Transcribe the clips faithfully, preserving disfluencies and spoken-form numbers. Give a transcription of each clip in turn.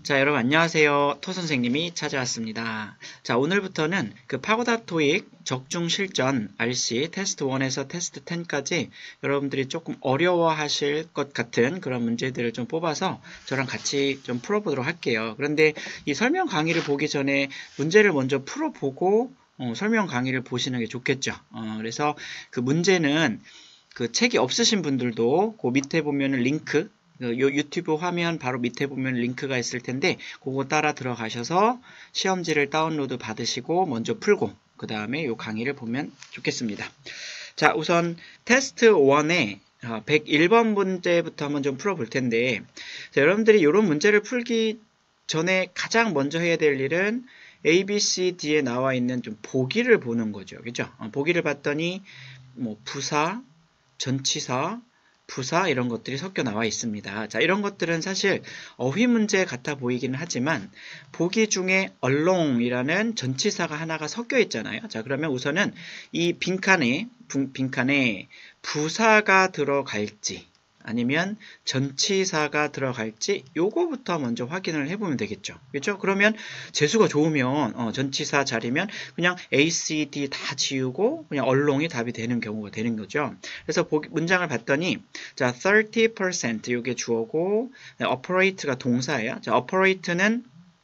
자, 여러분 안녕하세요. 토 선생님이 찾아왔습니다. 자, 오늘부터는 그 파고다 토익 적중 실전 알씨 테스트 일에서 테스트 십까지 여러분들이 조금 어려워하실 것 같은 그런 문제들을 좀 뽑아서 저랑 같이 좀 풀어보도록 할게요. 그런데 이 설명 강의를 보기 전에 문제를 먼저 풀어보고 어, 설명 강의를 보시는 게 좋겠죠. 어, 그래서 그 문제는 그 책이 없으신 분들도 그 밑에 보면은 링크 요 유튜브 화면 바로 밑에 보면 링크가 있을 텐데 그거 따라 들어가셔서 시험지를 다운로드 받으시고 먼저 풀고 그 다음에 요 강의를 보면 좋겠습니다. 자, 우선 테스트 일의 백일 번 문제부터 한번 좀 풀어볼 텐데 자, 여러분들이 이런 문제를 풀기 전에 가장 먼저 해야 될 일은 A, B, C, D에 나와 있는 좀 보기를 보는 거죠. 그죠? 어, 보기를 봤더니 뭐 부사, 전치사, 부사 이런 것들이 섞여 나와 있습니다. 자, 이런 것들은 사실 어휘 문제 같아 보이기는 하지만 보기 중에 along이라는 전치사가 하나가 섞여 있잖아요. 자, 그러면 우선은 이 빈칸에 빈칸에 부사가 들어갈지 아니면 전치사가 들어갈지 요거부터 먼저 확인을 해보면 되겠죠. 그렇죠? 그러면 재수가 좋으면 어, 전치사 자리면 그냥 A, C, D 다 지우고 그냥 along이 답이 되는 경우가 되는 거죠. 그래서 보기, 문장을 봤더니 자 삼십 퍼센트 요게 주어고 operate가 동사예요. 자, operate는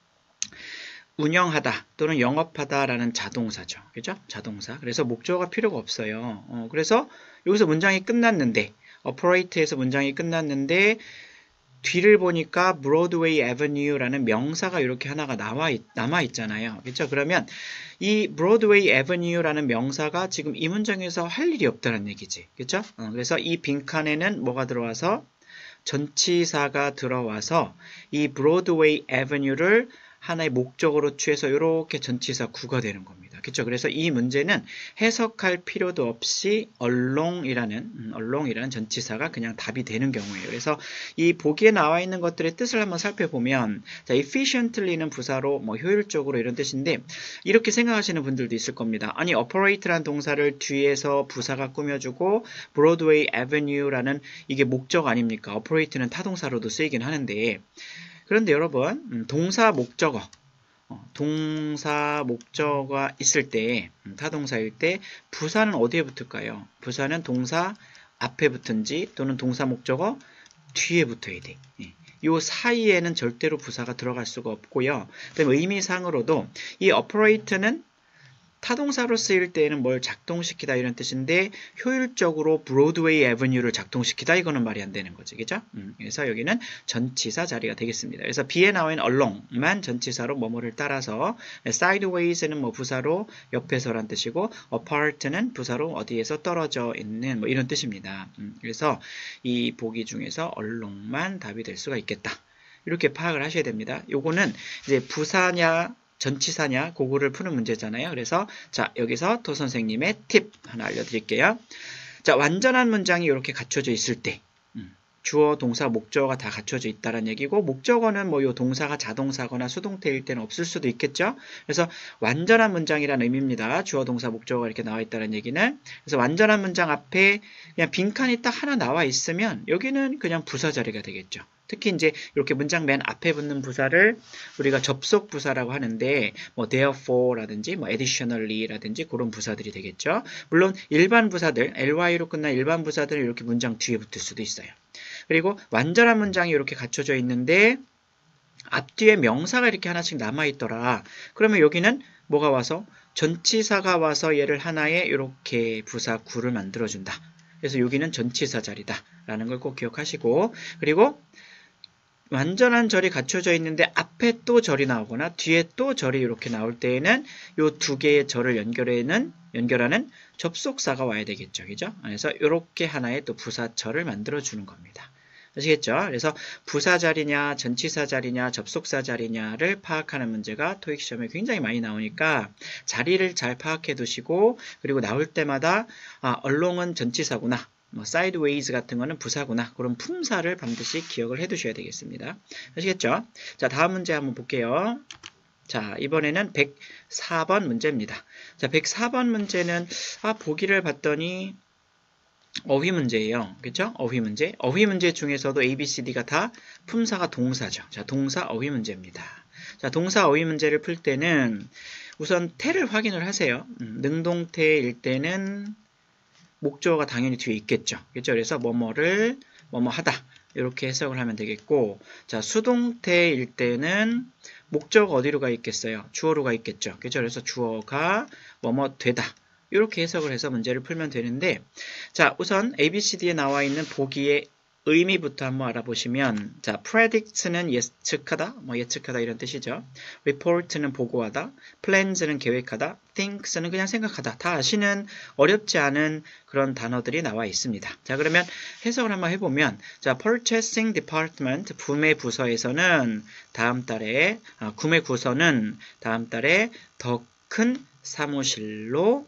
운영하다 또는 영업하다라는 자동사죠. 그죠? 자동사. 그래서 목적어가 필요가 없어요. 어, 그래서 여기서 문장이 끝났는데 operate에서 문장이 끝났는데 뒤를 보니까 브로드웨이 애버뉴라는 명사가 이렇게 하나가 나와 있, 남아 있잖아요. 그렇죠? 그러면 이 브로드웨이 애버뉴라는 명사가 지금 이 문장에서 할 일이 없다는 얘기지. 그렇죠? 어, 그래서 이 빈칸에는 뭐가 들어와서 전치사가 들어와서 이 브로드웨이 애버뉴를 하나의 목적으로 취해서 이렇게 전치사 구가 되는 겁니다. 그렇죠? 그래서 이 문제는 해석할 필요도 없이 along이라는 음, along이라는 전치사가 그냥 답이 되는 경우예요. 그래서 이 보기에 나와 있는 것들의 뜻을 한번 살펴보면 자, efficiently는 부사로 뭐 효율적으로 이런 뜻인데 이렇게 생각하시는 분들도 있을 겁니다. 아니 operate라는 동사를 뒤에서 부사가 꾸며주고 Broadway Avenue라는 이게 목적 아닙니까? operate는 타동사로도 쓰이긴 하는데 그런데 여러분 음, 동사 목적어 어, 동사 목적어가 있을 때 음, 타동사일 때 부사는 어디에 붙을까요? 부사는 동사 앞에 붙은지 또는 동사 목적어 뒤에 붙어야 돼. 예. 요 사이에는 절대로 부사가 들어갈 수가 없고요. 그다음에 의미상으로도 이 operate는 타동사로 쓰일 때에는 뭘 작동시키다 이런 뜻인데 효율적으로 브로드웨이 애버뉴를 작동시키다 이거는 말이 안 되는 거지. 그죠? 음, 그래서 여기는 전치사 자리가 되겠습니다. 그래서 B에 나와 있는 along만 전치사로 뭐뭐를 따라서 sideways는 뭐 부사로 옆에서란 뜻이고 apart는 부사로 어디에서 떨어져 있는 뭐 이런 뜻입니다. 음, 그래서 이 보기 중에서 along만 답이 될 수가 있겠다. 이렇게 파악을 하셔야 됩니다. 요거는 이제 부사냐 전치사냐 그거를 푸는 문제잖아요. 그래서 자 여기서 토 선생님의 팁 하나 알려드릴게요. 자 완전한 문장이 이렇게 갖춰져 있을 때 음, 주어, 동사, 목적어가 다 갖춰져 있다는 얘기고 목적어는 뭐 요 동사가 자동사거나 수동태일 때는 없을 수도 있겠죠. 그래서 완전한 문장이라는 의미입니다. 주어, 동사, 목적어가 이렇게 나와 있다는 얘기는 그래서 완전한 문장 앞에 그냥 빈칸이 딱 하나 나와 있으면 여기는 그냥 부사 자리가 되겠죠. 특히 이제 이렇게 문장 맨 앞에 붙는 부사를 우리가 접속 부사라고 하는데 뭐 therefore라든지 뭐 additionally라든지 그런 부사들이 되겠죠. 물론 일반 부사들 ely로 끝난 일반 부사들은 이렇게 문장 뒤에 붙을 수도 있어요. 그리고 완전한 문장이 이렇게 갖춰져 있는데 앞뒤에 명사가 이렇게 하나씩 남아 있더라. 그러면 여기는 뭐가 와서 전치사가 와서 얘를 하나의 이렇게 부사 구를 만들어 준다. 그래서 여기는 전치사 자리다 라는 걸 꼭 기억하시고 그리고 완전한 절이 갖춰져 있는데 앞에 또 절이 나오거나 뒤에 또 절이 이렇게 나올 때에는 이 두 개의 절을 연결하는, 연결하는 접속사가 와야 되겠죠. 그죠? 그래서 이렇게 하나의 또 부사절을 만들어 주는 겁니다. 아시겠죠? 그래서 부사 자리냐, 전치사 자리냐, 접속사 자리냐를 파악하는 문제가 토익 시험에 굉장히 많이 나오니까 자리를 잘 파악해 두시고 그리고 나올 때마다 아, along은 전치사구나. 뭐 sideways 같은 거는 부사구나. 그런 품사를 반드시 기억을 해 두셔야 되겠습니다. 아시겠죠? 자, 다음 문제 한번 볼게요. 자, 이번에는 백사 번 문제입니다. 자, 백사 번 문제는 아, 보기를 봤더니 어휘 문제예요. 그렇죠? 어휘 문제. 어휘 문제 중에서도 A, B, C, D가 다 품사가 동사죠. 자, 동사 어휘 문제입니다. 자, 동사 어휘 문제를 풀 때는 우선 태를 확인을 하세요. 음, 능동태일 때는 목적어가 당연히 뒤에 있겠죠. 그렇죠? 그래서 뭐뭐를 뭐뭐 하다 이렇게 해석을 하면 되겠고, 자, 수동태일 때는 목적어가 어디로 가 있겠어요? 주어로 가 있겠죠. 그렇죠? 그래서 주어가 뭐뭐 되다 이렇게 해석을 해서 문제를 풀면 되는데, 자, 우선 A, B, C, D에 나와 있는 보기의 의미부터 한번 알아보시면, 자, predict는 예측하다, 뭐 예측하다 이런 뜻이죠. report는 보고하다, plans는 계획하다, thinks는 그냥 생각하다. 다 아시는 어렵지 않은 그런 단어들이 나와 있습니다. 자, 그러면 해석을 한번 해보면, 자, purchasing department 구매 부서에서는 다음 달에 아, 구매 부서는 다음 달에 더 큰 사무실로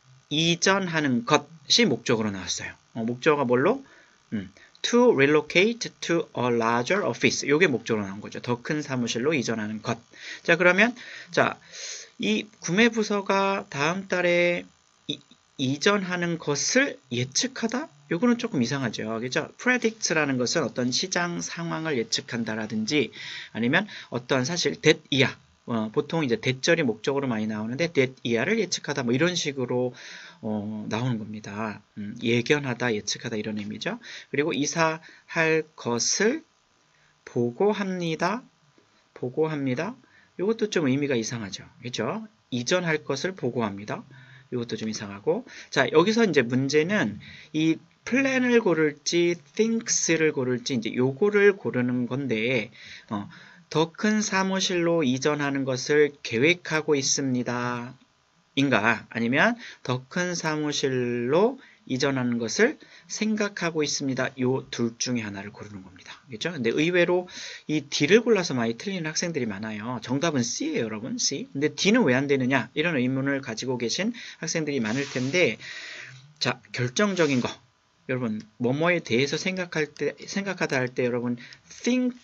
이전하는 것이 목적으로 나왔어요. 어, 목적어가 뭘로? 음, to relocate to a larger office. 요게 목적으로 나온 거죠. 더 큰 사무실로 이전하는 것. 자, 그러면 자, 이 구매 부서가 다음 달에 이, 이전하는 것을 예측하다? 요거는 조금 이상하죠. 그죠? predict라는 것은 어떤 시장 상황을 예측한다라든지 아니면 어떤 사실 that 이하 어, 보통 이제 대절이 목적으로 많이 나오는데 that 이하를 예측하다 뭐 이런 식으로 어, 나오는 겁니다. 음, 예견하다, 예측하다 이런 의미죠. 그리고 이사할 것을 보고합니다. 보고합니다. 이것도 좀 의미가 이상하죠. 그렇죠? 이전할 것을 보고합니다. 이것도 좀 이상하고, 자, 여기서 이제 문제는 이 플랜을 고를지 thinks를 고를지 이제 요거를 고르는 건데, 어, 더 큰 사무실로 이전하는 것을 계획하고 있습니다. 인가? 아니면 더 큰 사무실로 이전하는 것을 생각하고 있습니다. 요 둘 중에 하나를 고르는 겁니다. 그렇죠? 근데 의외로 이 D를 골라서 많이 틀리는 학생들이 많아요. 정답은 C예요, 여러분. C. 근데 D는 왜 안 되느냐? 이런 의문을 가지고 계신 학생들이 많을 텐데, 자, 결정적인 거. 여러분, 뭐뭐에 대해서 생각할 때, 생각하다 할 때 여러분, think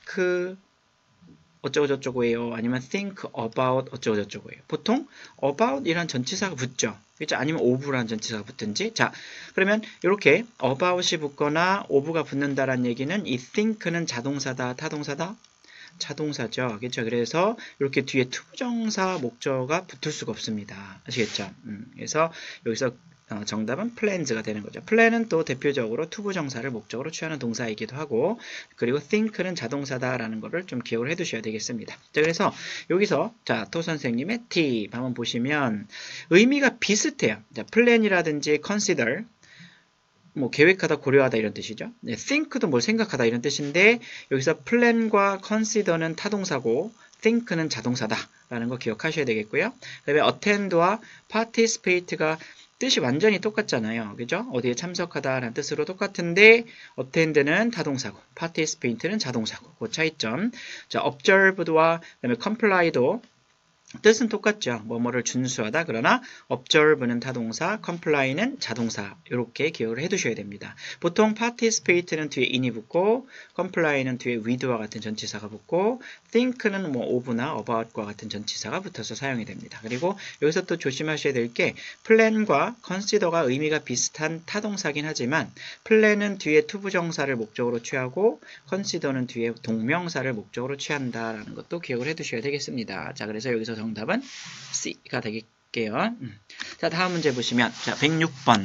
어쩌고저쩌고예요. 아니면 think about 어쩌고저쩌고예요. 보통 about 이란 전치사가 붙죠. 그렇죠? 아니면 of라는 전치사가 붙든지. 자, 그러면 이렇게 about이 붙거나 of가 붙는다라는 얘기는 이 think는 자동사다, 타동사다? 자동사죠. 그렇죠? 그래서 이렇게 뒤에 투부정사 목적어가 붙을 수가 없습니다. 아시겠죠? 음, 그래서 여기서 어, 정답은 plans가 되는 거죠. plan은 또 대표적으로 투부정사를 목적으로 취하는 동사이기도 하고, 그리고 think는 자동사다라는 거를 좀 기억을 해 두셔야 되겠습니다. 자, 그래서 여기서 자, 토 선생님의 팁 한번 보시면 의미가 비슷해요. 자, plan이라든지 consider 뭐 계획하다, 고려하다 이런 뜻이죠. 네, think도 뭘 생각하다 이런 뜻인데 여기서 plan과 consider는 타동사고 think는 자동사다라는 거 기억하셔야 되겠고요. 그다음에 attend와 participate가 뜻이 완전히 똑같잖아요. 그죠? 어디에 참석하다라는 뜻으로 똑같은데 attend는 타동사고 participate는 자동사고 그 차이점. 자, observed와 그다음에 comply도 뜻은 똑같죠. 뭐뭐를 준수하다. 그러나 observe는 타동사, comply는 자동사. 이렇게 기억을 해두셔야 됩니다. 보통 participate는 뒤에 in이 붙고 comply는 뒤에 with와 같은 전치사가 붙고 think는 뭐 of나 about과 같은 전치사가 붙어서 사용이 됩니다. 그리고 여기서 또 조심하셔야 될 게 plan과 consider가 의미가 비슷한 타동사긴 하지만 plan은 뒤에 투부정사를 목적으로 취하고 consider는 뒤에 동명사를 목적으로 취한다라는 것도 기억을 해두셔야 되겠습니다. 자, 그래서 여기서 정답은 C가 되겠게요. 음. 자, 다음 문제 보시면 자, 백육 번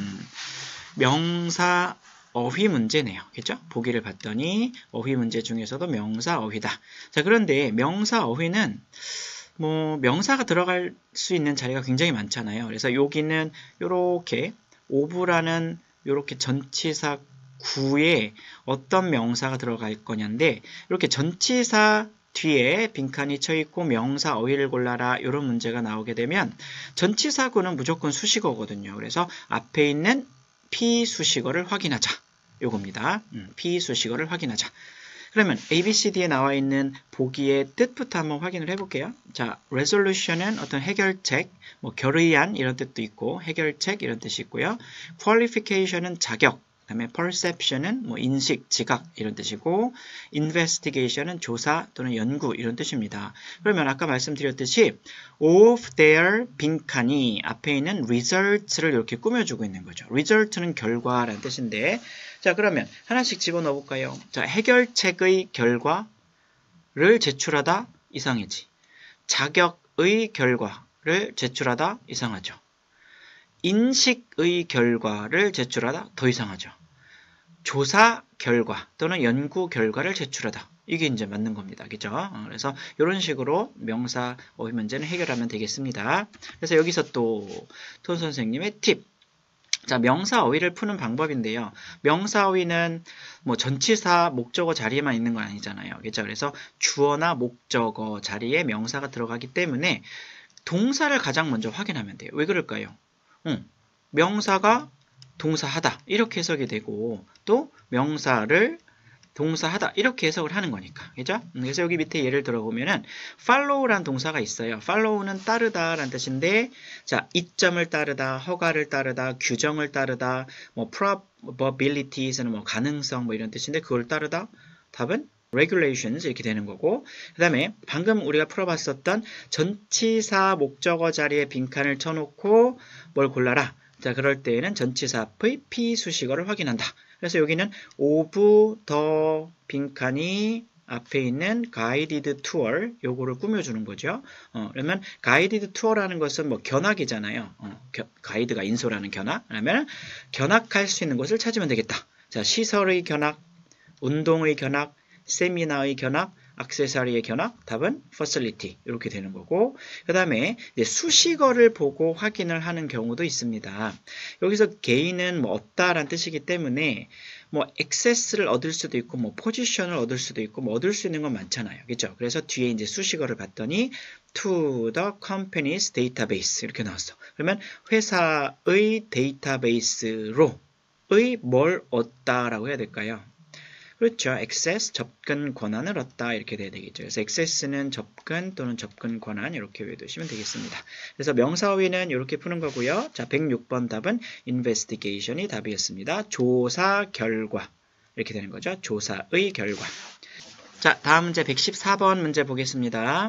명사 어휘 문제네요. 그렇죠? 보기를 봤더니 어휘 문제 중에서도 명사 어휘다. 자, 그런데 명사 어휘는 뭐 명사가 들어갈 수 있는 자리가 굉장히 많잖아요. 그래서 여기는 요렇게 of라는 요렇게 전치사 구에 어떤 명사가 들어갈 거냐인데 이렇게 전치사 뒤에 빈칸이 쳐있고 명사 어휘를 골라라 이런 문제가 나오게 되면 전치사구는 무조건 수식어거든요. 그래서 앞에 있는 피수식어를 확인하자. 요겁니다. 음, 피수식어를 확인하자. 그러면 A, B, C, D에 나와 있는 보기의 뜻부터 한번 확인을 해볼게요. 자, resolution은 어떤 해결책, 뭐 결의안 이런 뜻도 있고 해결책 이런 뜻이 있고요. qualification은 자격, 그 다음에 perception은 뭐 인식, 지각 이런 뜻이고 investigation은 조사 또는 연구 이런 뜻입니다. 그러면 아까 말씀드렸듯이 of their 빈칸이 앞에 있는 results를 이렇게 꾸며주고 있는 거죠. result는 결과라는 뜻인데 자 그러면 하나씩 집어넣어 볼까요? 자 해결책의 결과를 제출하다 이상이지. 자격의 결과를 제출하다 이상하죠. 인식의 결과를 제출하다 더 이상하죠. 조사 결과 또는 연구 결과를 제출하다. 이게 이제 맞는 겁니다. 그죠? 그래서 이런 식으로 명사 어휘 문제는 해결하면 되겠습니다. 그래서 여기서 또 톤 선생님의 팁. 자, 명사 어휘를 푸는 방법인데요. 명사 어휘는 뭐 전치사, 목적어 자리에만 있는 건 아니잖아요. 그죠? 그래서 주어나 목적어 자리에 명사가 들어가기 때문에 동사를 가장 먼저 확인하면 돼요. 왜 그럴까요? 응. 명사가 동사하다 이렇게 해석이 되고 또 명사를 동사하다 이렇게 해석을 하는 거니까 그죠? 그래서 여기 밑에 예를 들어보면은 follow라는 동사가 있어요. follow는 따르다 라는 뜻인데 자 이점을 따르다, 허가를 따르다, 규정을 따르다, 뭐 probabilities는 뭐 가능성 뭐 이런 뜻인데 그걸 따르다 답은 regulations 이렇게 되는 거고 그 다음에 방금 우리가 풀어봤었던 전치사 목적어 자리에 빈칸을 쳐놓고 뭘 골라라. 자 그럴 때에는 전치사 앞의 피수식어를 확인한다. 그래서 여기는 of the 빈칸이 앞에 있는 guided tour 요거를 꾸며주는 거죠. 어, 그러면 guided tour라는 것은 뭐 견학이잖아요. 어, 겨, 가이드가 인솔하는 견학. 그러면 견학할 수 있는 곳을 찾으면 되겠다. 자 시설의 견학, 운동의 견학, 세미나의 견학, 액세서리의 견학, 답은 facility 이렇게 되는 거고 그 다음에 수식어를 보고 확인을 하는 경우도 있습니다. 여기서 gain은 뭐 얻다라는 뜻이기 때문에 뭐 access를 얻을 수도 있고 뭐 position을 얻을 수도 있고 뭐 얻을 수 있는 건 많잖아요. 그렇죠? 그래서 뒤에 이제 수식어를 봤더니 to the company's database 이렇게 나왔어. 그러면 회사의 데이터베이스로 의 뭘 얻다라고 해야 될까요? 그렇죠. 액세스, 접근 권한을 얻다 이렇게 돼야 되겠죠. 그래서 액세스는 접근 또는 접근 권한 이렇게 외워두시면 되겠습니다. 그래서 명사어휘는 이렇게 푸는 거고요. 자, 백육 번 답은 investigation이 답이었습니다. 조사 결과 이렇게 되는 거죠. 조사의 결과. 자, 다음 문제 백십사 번 문제 보겠습니다.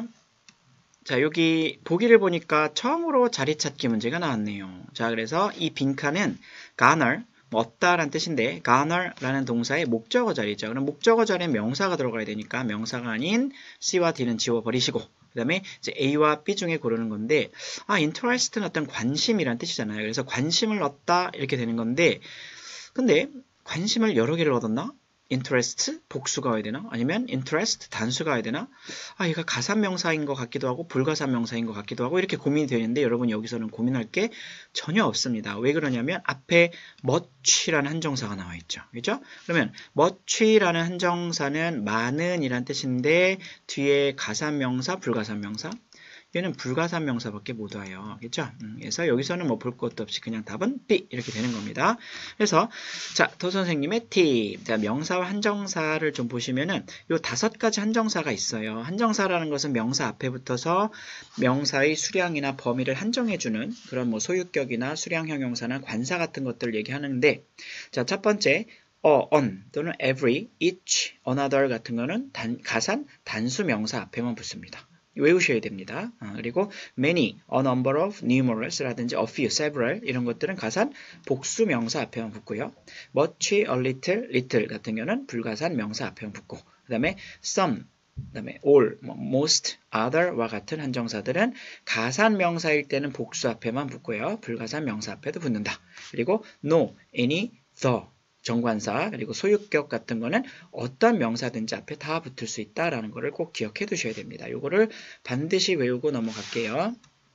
자, 여기 보기를 보니까 처음으로 자리 찾기 문제가 나왔네요. 자, 그래서 이 빈칸은 garner 뭐 얻다라는 뜻인데 garner라는 동사의 목적어 자리죠. 그럼 목적어 자리에 명사가 들어가야 되니까 명사가 아닌 C와 D는 지워버리시고 그 다음에 이제 A와 B 중에 고르는 건데 아 interest는 어떤 관심이란 뜻이잖아요. 그래서 관심을 얻다 이렇게 되는 건데 근데 관심을 여러 개를 얻었나? interest 복수가 와야 되나? 아니면 interest 단수가 와야 되나? 아, 얘가 가산명사인 것 같기도 하고 불가산명사인 것 같기도 하고 이렇게 고민이 되는데 여러분 여기서는 고민할 게 전혀 없습니다. 왜 그러냐면 앞에 much라는 한정사가 나와 있죠. 그죠? 그러면 much라는 한정사는 많은 이란 뜻인데 뒤에 가산명사, 불가산명사 얘는 불가산 명사밖에 못 와요. 그렇죠? 음, 그래서 여기서는 뭐 볼 것도 없이 그냥 답은 B 이렇게 되는 겁니다. 그래서 자, 도 선생님의 팁. 자, 명사와 한정사를 좀 보시면은 요 다섯 가지 한정사가 있어요. 한정사라는 것은 명사 앞에 붙어서 명사의 수량이나 범위를 한정해 주는 그런 뭐 소유격이나 수량 형용사나 관사 같은 것들을 얘기하는데 자, 첫 번째 어, on 또는 every, each, another 같은 거는 단, 가산 단수 명사 앞에만 붙습니다. 외우셔야 됩니다. 어, 그리고 many, a number of, numerous 라든지 a few, several 이런 것들은 가산 복수 명사 앞에만 붙고요. much, a little, little 같은 경우는 불가산 명사 앞에만 붙고 그 다음에 some, 그 다음에 all, most, other와 같은 한정사들은 가산 명사일 때는 복수 앞에만 붙고요. 불가산 명사 앞에도 붙는다. 그리고 no, any, the 정관사 그리고 소유격 같은 거는 어떤 명사든지 앞에 다 붙을 수 있다라는 거를 꼭 기억해 두셔야 됩니다. 요거를 반드시 외우고 넘어갈게요.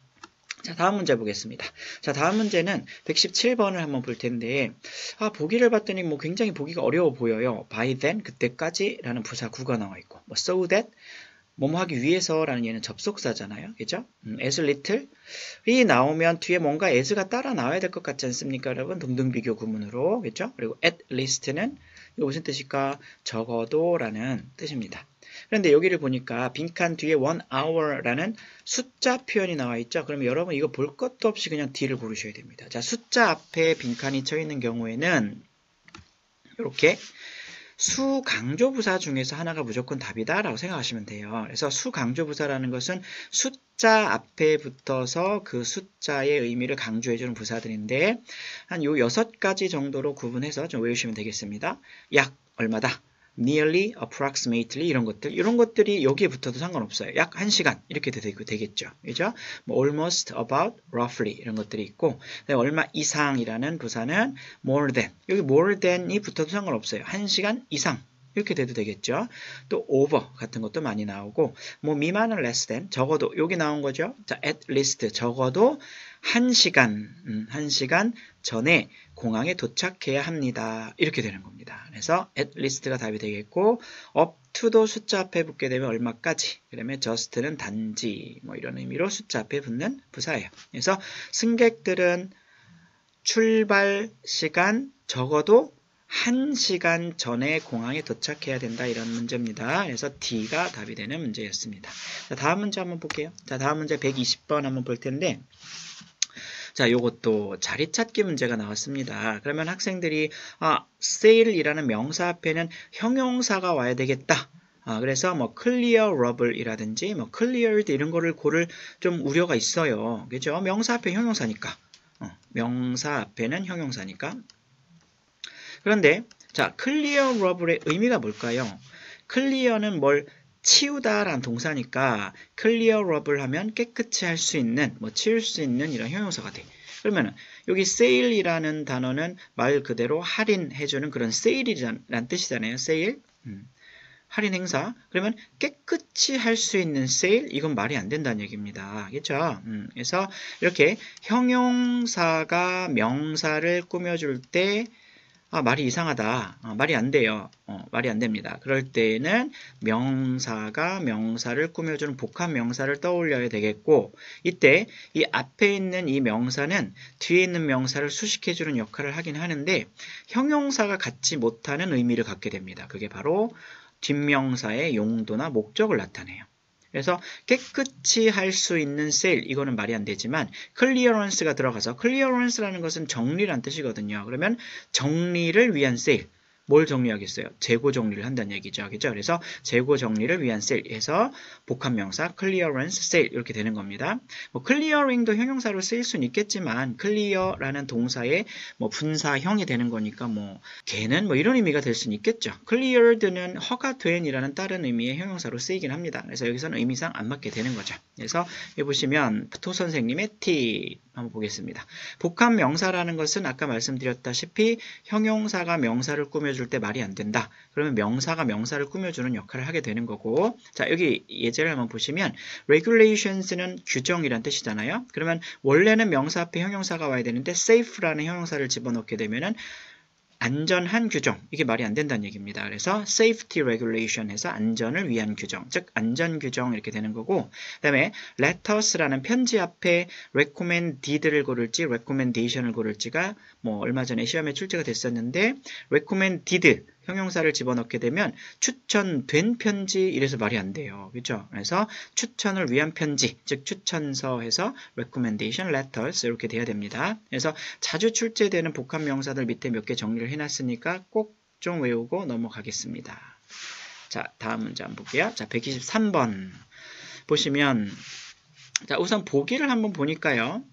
자, 다음 문제 보겠습니다. 자, 다음 문제는 백십칠 번을 한번 볼 텐데 아, 보기를 봤더니 뭐 굉장히 보기가 어려워 보여요. by then, 그때까지 라는 부사 구가 나와 있고 뭐 so that 뭐뭐 하기 위해서라는 얘는 접속사잖아요. 그죠? 음, as little 이 나오면 뒤에 뭔가 as가 따라 나와야 될 것 같지 않습니까? 여러분 동등비교 구문으로. 그죠? 그리고 at least는 이거 무슨 뜻일까? 적어도 라는 뜻입니다. 그런데 여기를 보니까 빈칸 뒤에 one hour라는 숫자 표현이 나와 있죠. 그러면 여러분 이거 볼 것도 없이 그냥 D를 고르셔야 됩니다. 자, 숫자 앞에 빈칸이 쳐 있는 경우에는 이렇게 수강조부사 중에서 하나가 무조건 답이다 라고 생각하시면 돼요. 그래서 수강조부사라는 것은 숫자 앞에 붙어서 그 숫자의 의미를 강조해주는 부사들인데 한 요 여섯 가지 정도로 구분해서 좀 외우시면 되겠습니다. 약 얼마다, nearly, approximately 이런 것들, 이런 것들이 여기에 붙어도 상관없어요. 약 한 시간 이렇게 되겠죠. 그죠? 뭐 almost, about, roughly 이런 것들이 있고, 얼마 이상이라는 부사는 more than, 여기 more than이 붙어도 상관없어요. 한 시간 이상 이렇게 돼도 되겠죠. 또 over 같은 것도 많이 나오고, 뭐 미만은 less than, 적어도 여기 나온 거죠. 자, at least 적어도 한 시간, 음, 한 시간 전에 공항에 도착해야 합니다. 이렇게 되는 겁니다. 그래서 at least가 답이 되겠고, up to도 숫자 앞에 붙게 되면 얼마까지, 그러면 just는 단지, 뭐 이런 의미로 숫자 앞에 붙는 부사예요. 그래서 승객들은 출발 시간 적어도 한 시간 전에 공항에 도착해야 된다, 이런 문제입니다. 그래서 D가 답이 되는 문제였습니다. 자, 다음 문제 한번 볼게요. 자, 다음 문제 백이십 번 한번 볼 텐데, 자, 요것도 자리 찾기 문제가 나왔습니다. 그러면 학생들이 아, sail이라는 명사 앞에는 형용사가 와야 되겠다. 아, 그래서 뭐 clearable이라든지 뭐 cleared 이런 거를 고를 좀 우려가 있어요. 그죠? 명사 앞에 형용사니까. 어, 명사 앞에는 형용사니까. 그런데 자, clearable의 의미가 뭘까요? clear는 뭘 치우다라는 동사니까 clearable 하면 깨끗이 할 수 있는, 뭐 치울 수 있는 이런 형용사가 돼. 그러면은 여기 sail이라는 단어는 말 그대로 할인해주는 그런 sail이라는 뜻이잖아요. sail. 음. 할인 행사. 그러면 깨끗이 할 수 있는 sail, 이건 말이 안 된다는 얘기입니다. 알겠죠? 음. 그래서 이렇게 형용사가 명사를 꾸며줄 때 아, 말이 이상하다. 어, 말이 안 돼요. 어, 말이 안 됩니다. 그럴 때는 명사가 명사를 꾸며주는 복합 명사를 떠올려야 되겠고, 이때 이 앞에 있는 이 명사는 뒤에 있는 명사를 수식해주는 역할을 하긴 하는데, 형용사가 갖지 못하는 의미를 갖게 됩니다. 그게 바로 뒷명사의 용도나 목적을 나타내요. 그래서 깨끗이 할 수 있는 sail, 이거는 말이 안 되지만 clearance가 들어가서, clearance라는 것은 정리란 뜻이거든요. 그러면 정리를 위한 sail, 뭘 정리하겠어요? 재고 정리를 한다는 얘기죠. 그죠? 그래서 재고 정리를 위한 sail 해서 복합명사 clearance, sail 이렇게 되는 겁니다. 뭐 clearing도 형용사로 쓰일 수는 있겠지만 clear라는 동사의 뭐 분사형이 되는 거니까 뭐 걔는 뭐 이런 의미가 될 수는 있겠죠. cleared는 허가된이라는 다른 의미의 형용사로 쓰이긴 합니다. 그래서 여기서는 의미상 안 맞게 되는 거죠. 그래서 여기 보시면 토 선생님의 팁 한번 보겠습니다. 복합명사라는 것은 아까 말씀드렸다시피 형용사가 명사를 꾸며줄 때 말이 안 된다. 그러면 명사가 명사를 꾸며주는 역할을 하게 되는 거고, 자, 여기 예제를 한번 보시면 regulations는 규정이란 뜻이잖아요. 그러면 원래는 명사 앞에 형용사가 와야 되는데 safe라는 형용사를 집어넣게 되면은 안전한 규정, 이게 말이 안 된다는 얘기입니다. 그래서 safety regulation 해서 안전을 위한 규정, 즉 안전 규정 이렇게 되는 거고, 그 다음에 let us라는 편지 앞에 recommended를 고를지 recommendation을 고를지가 뭐 얼마 전에 시험에 출제가 됐었는데, recommended 형용사를 집어넣게 되면 추천된 편지 이래서 말이 안 돼요. 그렇죠? 그래서 추천을 위한 편지, 즉 추천서 해서 recommendation letters 이렇게 돼야 됩니다. 그래서 자주 출제되는 복합명사들 밑에 몇 개 정리를 해놨으니까 꼭 좀 외우고 넘어가겠습니다. 자, 다음 문제 한번 볼게요. 자, 백이십삼 번 보시면, 자, 우선 보기를 한번 보니까요.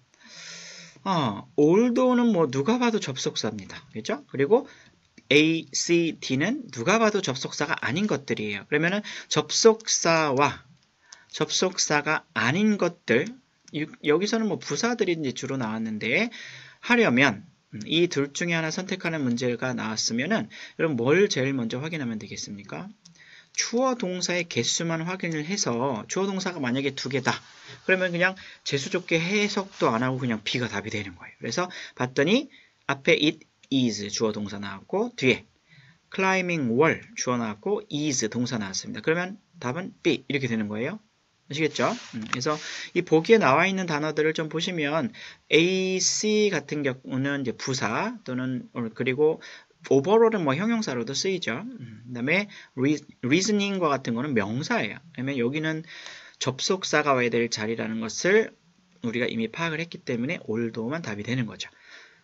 어, although는 뭐 누가 봐도 접속사입니다. 그렇죠? 그리고 A, C, D는 누가 봐도 접속사가 아닌 것들이에요. 그러면은 접속사와 접속사가 아닌 것들, 여기서는 뭐 부사들이 이제 주로 나왔는데, 하려면 이 둘 중에 하나 선택하는 문제가 나왔으면은 여러분 뭘 제일 먼저 확인하면 되겠습니까? 주어 동사의 개수만 확인을 해서, 주어 동사가 만약에 두 개다. 그러면 그냥 재수족계 해석도 안 하고 그냥 B가 답이 되는 거예요. 그래서 봤더니 앞에 it is 주어 동사 나왔고, 뒤에 climbing wall 주어 나왔고, is 동사 나왔습니다. 그러면 답은 B 이렇게 되는 거예요. 아시겠죠? 음, 그래서 이 보기에 나와 있는 단어들을 좀 보시면 A, C 같은 경우는 이제 부사 또는 그리고 overall은 뭐 형용사로도 쓰이죠. 음, 그 다음에 reasoning과 같은 거는 명사예요. 그러면 여기는 접속사가 와야 될 자리라는 것을 우리가 이미 파악을 했기 때문에 although만 답이 되는 거죠.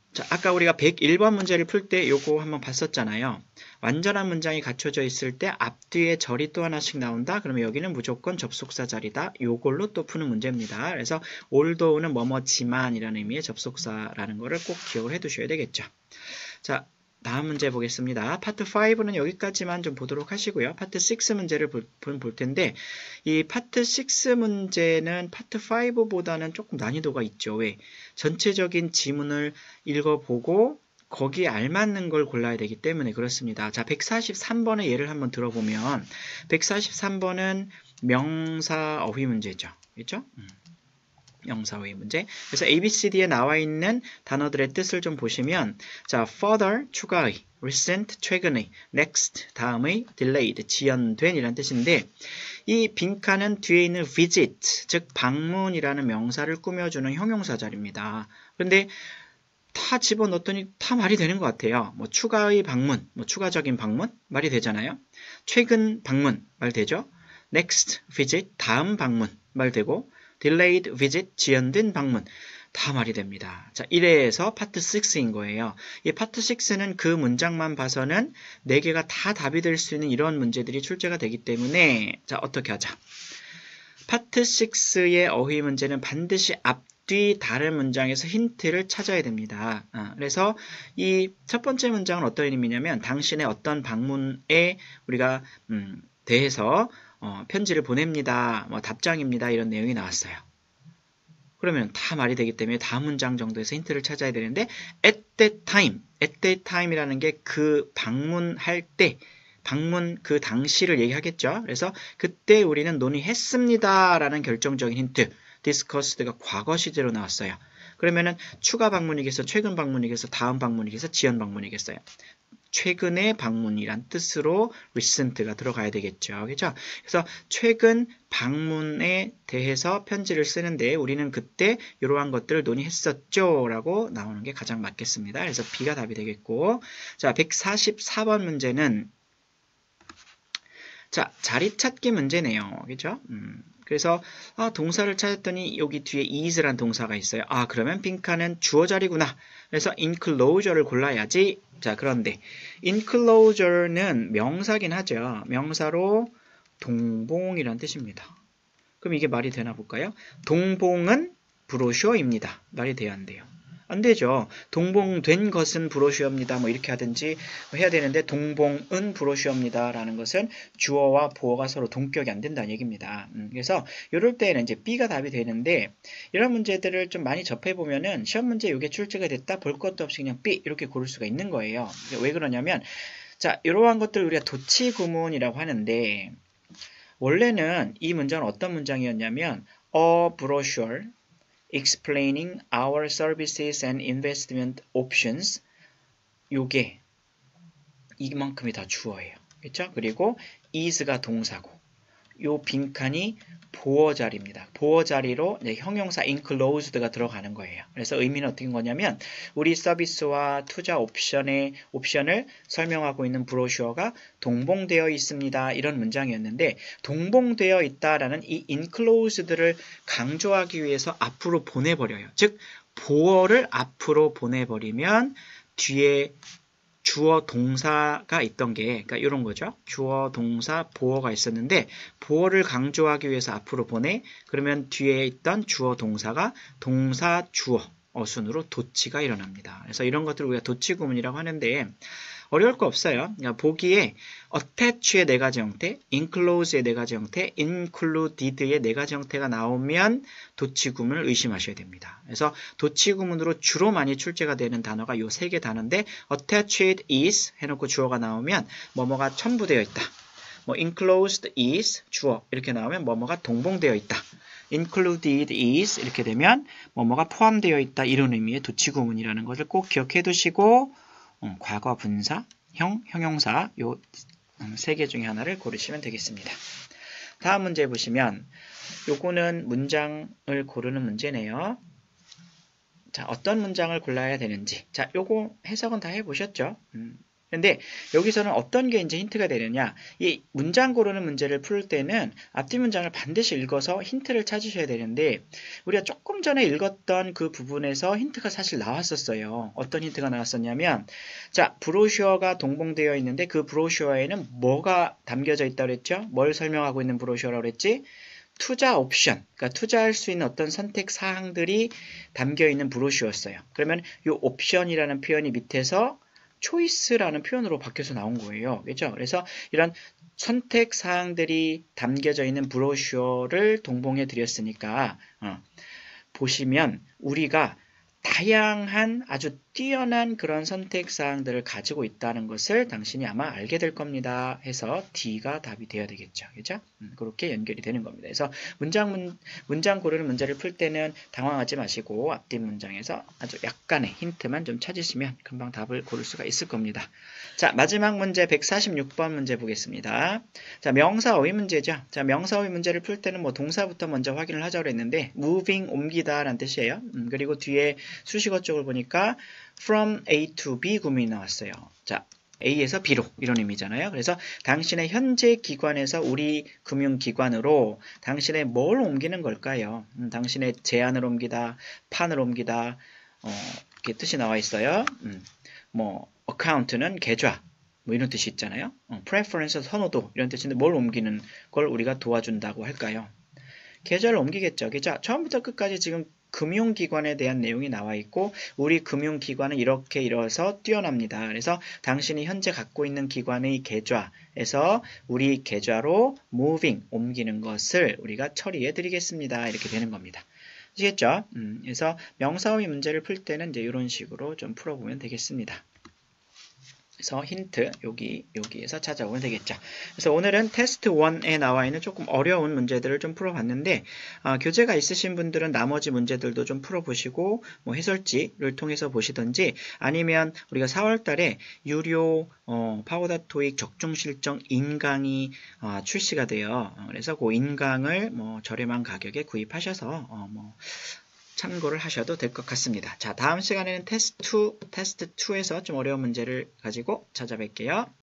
자, 아까 우리가 백일 번 문제를 풀 때 요거 한번 봤었잖아요. 완전한 문장이 갖춰져 있을 때 앞뒤에 절이 또 하나씩 나온다. 그러면 여기는 무조건 접속사 자리다. 요걸로 또 푸는 문제입니다. 그래서 although는 뭐뭐지만 이라는 의미의 접속사라는 거를 꼭 기억을 해 두셔야 되겠죠. 자, 다음 문제 보겠습니다. 파트 오는 여기까지만 좀 보도록 하시고요. 파트 육 문제를 볼, 볼 텐데 이 파트 육 문제는 파트 오보다는 조금 난이도가 있죠. 왜? 전체적인 지문을 읽어보고 거기에 알맞는 걸 골라야 되기 때문에 그렇습니다. 자, 백사십삼 번의 예를 한번 들어보면 백사십삼 번은 명사 어휘 문제죠. 그렇죠? 음. 명사어휘 문제. 그래서 A, B, C, D에 나와 있는 단어들의 뜻을 좀 보시면 자, further, 추가의, recent, 최근의, next, 다음의, delayed, 지연된 이란 뜻인데 이 빈칸은 뒤에 있는 visit, 즉 방문이라는 명사를 꾸며주는 형용사 자리입니다. 그런데 다 집어넣었더니 다 말이 되는 것 같아요. 뭐 추가의 방문, 뭐 추가적인 방문 말이 되잖아요. 최근 방문 말 되죠. next visit, 다음 방문 말 되고 delayed visit, 지연된 방문 다 말이 됩니다. 자, 이래서 파트 육인 거예요. 이 파트 육는 그 문장만 봐서는 네 개가 다 답이 될 수 있는 이런 문제들이 출제가 되기 때문에 자, 어떻게 하자. 파트 육의 어휘 문제는 반드시 앞뒤 다른 문장에서 힌트를 찾아야 됩니다. 아, 그래서 이 첫 번째 문장은 어떤 의미냐면 당신의 어떤 방문에 우리가 음, 대해서 어, 편지를 보냅니다. 뭐 답장입니다. 이런 내용이 나왔어요. 그러면 다 말이 되기 때문에 다음 문장 정도에서 힌트를 찾아야 되는데 at that time, at that time이라는 게 그 방문할 때, 방문 그 당시를 얘기하겠죠. 그래서 그때 우리는 논의했습니다. 라는 결정적인 힌트, discussed가 과거 시제로 나왔어요. 그러면은 추가 방문이겠어, 최근 방문이겠어, 다음 방문이겠어, 지연 방문이겠어요. 최근의 방문이란 뜻으로 recent가 들어가야 되겠죠. 그죠? 그래서 최근 방문에 대해서 편지를 쓰는데 우리는 그때 이러한 것들을 논의했었죠. 라고 나오는 게 가장 맞겠습니다. 그래서 B가 답이 되겠고 자, 백사십사 번 문제는 자, 자리 찾기 문제네요. 그죠? 음, 그래서 아, 동사를 찾았더니 여기 뒤에 is란 동사가 있어요. 아, 그러면 빈칸은 주어 자리구나. 그래서 enclosure를 골라야지. 자, 그런데 enclosure는 명사긴 하죠. 명사로 동봉이란 뜻입니다. 그럼 이게 말이 되나 볼까요? 동봉은 브로셔입니다. 말이 돼야 안 돼요? 안 되죠. 동봉된 것은 브로셔입니다. 뭐 이렇게 하든지 해야 되는데 동봉은 브로셔입니다. 라는 것은 주어와 보어가 서로 동격이 안 된다는 얘기입니다. 음, 그래서 이럴 때는 이제 B가 답이 되는데 이런 문제들을 좀 많이 접해보면은 시험 문제 이게 출제가 됐다 볼 것도 없이 그냥 B 이렇게 고를 수가 있는 거예요. 왜 그러냐면 자, 이러한 것들 우리가 도치 구문이라고 하는데 원래는 이 문장은 어떤 문장이었냐면 a brochure explaining our services and investment options 요게 이만큼이 다 주어예요. 그렇죠? 그리고 is가 동사고 요 빈칸이 보어 자리입니다. 보어 자리로 이제 형용사 enclosed가 들어가는 거예요. 그래서 의미는 어떻게 거냐면 우리 서비스와 투자 옵션의 옵션을 설명하고 있는 브로셔가 동봉되어 있습니다. 이런 문장이었는데 동봉되어 있다라는 이 enclosed를 강조하기 위해서 앞으로 보내버려요. 즉 보어를 앞으로 보내버리면 뒤에 주어 동사가 있던 게 그러니까 이런 거죠. 주어 동사 보어가 있었는데 보어를 강조하기 위해서 앞으로 보내 그러면 뒤에 있던 주어 동사가 동사 주어 어순으로 도치가 일어납니다. 그래서 이런 것들을 우리가 도치 구문이라고 하는데 어려울 거 없어요. 그러니까 보기에 attach의 네 가지 형태, enclose의 네 가지 형태, included의 네 가지 형태가 나오면 도치 구문을 의심하셔야 됩니다. 그래서 도치 구문으로 주로 많이 출제가 되는 단어가 이 세 개 단어인데 attached is 해놓고 주어가 나오면 뭐뭐가 첨부되어 있다. 뭐 enclosed is 주어 이렇게 나오면 뭐뭐가 동봉되어 있다. included is 이렇게 되면 뭐뭐가 포함되어 있다. 이런 의미의 도치 구문이라는 것을 꼭 기억해 두시고 음, 과거 분사, 형, 형용사 요 세 개 중에 하나를 고르시면 되겠습니다. 다음 문제 보시면 요거는 문장을 고르는 문제네요. 자, 어떤 문장을 골라야 되는지 자, 요거 해석은 다 해보셨죠? 음, 근데 여기서는 어떤 게 이제 힌트가 되느냐, 이 문장 고르는 문제를 풀 때는 앞뒤 문장을 반드시 읽어서 힌트를 찾으셔야 되는데 우리가 조금 전에 읽었던 그 부분에서 힌트가 사실 나왔었어요. 어떤 힌트가 나왔었냐면, 자, 브로셔가 동봉되어 있는데 그 브로셔에는 뭐가 담겨져 있다고 그랬죠? 뭘 설명하고 있는 브로셔라고 그랬지? 투자 옵션, 그러니까 투자할 수 있는 어떤 선택 사항들이 담겨 있는 브로셔였어요. 그러면 이 옵션이라는 표현이 밑에서 초이스라는 표현으로 바뀌어서 나온 거예요. 그렇죠? 그래서 이런 선택 사항들이 담겨져 있는 브로셔를 동봉해 드렸으니까 어, 보시면 우리가 다양한 아주 뛰어난 그런 선택 사항들을 가지고 있다는 것을 당신이 아마 알게 될 겁니다. 해서 D가 답이 되어야 되겠죠. 그죠? 음, 그렇게 연결이 되는 겁니다. 그래서 문장, 문, 문장 고르는 문제를 풀 때는 당황하지 마시고 앞뒤 문장에서 아주 약간의 힌트만 좀 찾으시면 금방 답을 고를 수가 있을 겁니다. 자, 마지막 문제 백사십육 번 문제 보겠습니다. 자, 명사어휘 문제죠. 자, 명사어휘 문제를 풀 때는 뭐 동사부터 먼저 확인을 하자고 했는데 moving, 옮기다 라는 뜻이에요. 음, 그리고 뒤에 수식어 쪽을 보니까 from A to B 구문이 나왔어요. 자, A에서 B로 이런 의미잖아요. 그래서 당신의 현재 기관에서 우리 금융기관으로 당신의 뭘 옮기는 걸까요? 음, 당신의 제안을 옮기다, 판을 옮기다, 어, 이렇게 뜻이 나와 있어요. 음, 뭐 account는 계좌, 뭐 이런 뜻이 있잖아요. 어, preference 선호도 이런 뜻인데 뭘 옮기는 걸 우리가 도와준다고 할까요? 계좌를 옮기겠죠. 계좌 처음부터 끝까지 지금 금융기관에 대한 내용이 나와 있고 우리 금융기관은 이렇게 이뤄서 뛰어납니다. 그래서 당신이 현재 갖고 있는 기관의 계좌에서 우리 계좌로 moving, 옮기는 것을 우리가 처리해 드리겠습니다. 이렇게 되는 겁니다. 아시겠죠? 음, 그래서 명사어휘 문제를 풀 때는 이제 이런 식으로 좀 풀어보면 되겠습니다. 그래서 힌트 여기 여기에서 찾아오면 되겠죠. 그래서 오늘은 테스트 일에 나와 있는 조금 어려운 문제들을 좀 풀어봤는데 아, 교재가 있으신 분들은 나머지 문제들도 좀 풀어보시고 뭐 해설지를 통해서 보시든지 아니면 우리가 사월 달에 유료 어, 파고다 토익 적중 실정 인강이 어, 출시가 돼요. 어, 그래서 그 인강을 뭐 저렴한 가격에 구입하셔서 어, 뭐 참고를 하셔도 될 것 같습니다. 자, 다음 시간에는 테스트 이, 테스트 이에서 좀 어려운 문제를 가지고 찾아뵐게요.